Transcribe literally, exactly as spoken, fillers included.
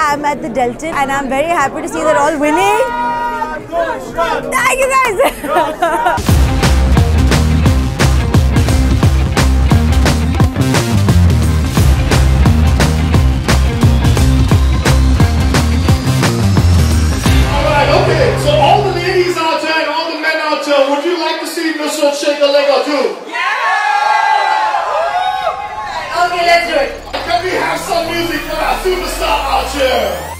I'm at the Delton and I'm very happy to see they're all winning. Thank you guys. Okay, so all the ladies out there and all the men out there, would you like to see Mister shake a leg or two? Yeah! Okay, let's do it. Can we have some music for our superstar out here?